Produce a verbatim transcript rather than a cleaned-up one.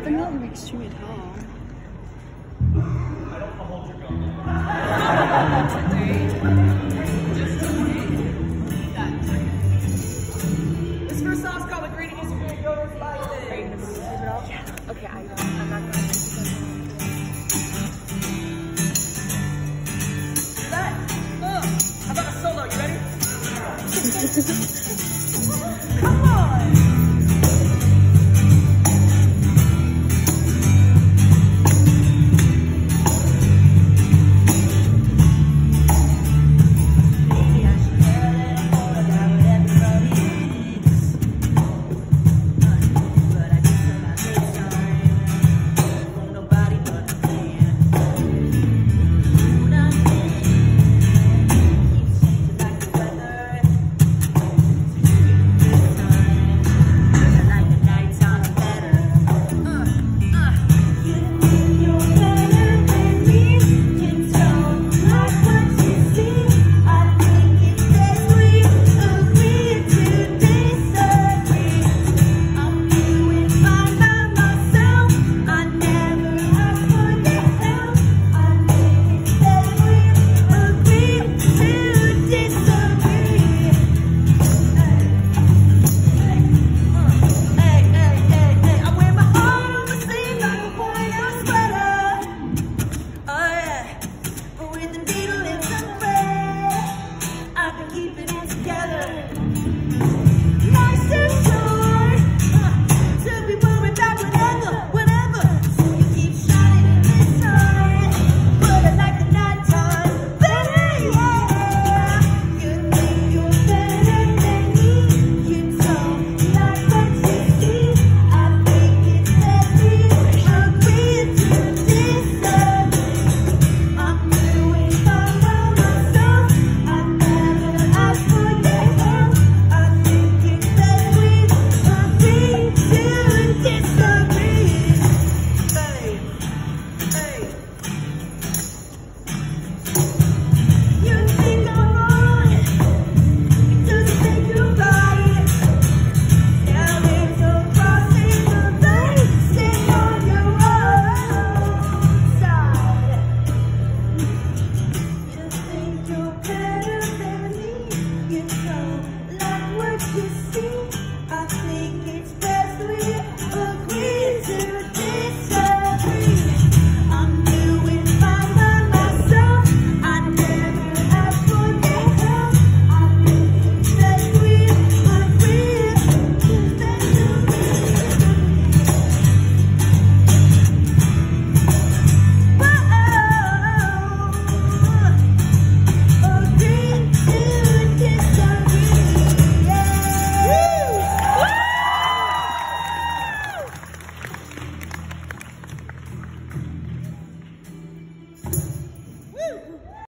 but they're not like extremely tall. This first song's called Agree to Disagree with Sirens. Are you gonna move it all? Yeah. Okay, I don't. I'm not gonna. That. Uh, how about a solo? You ready? Come on.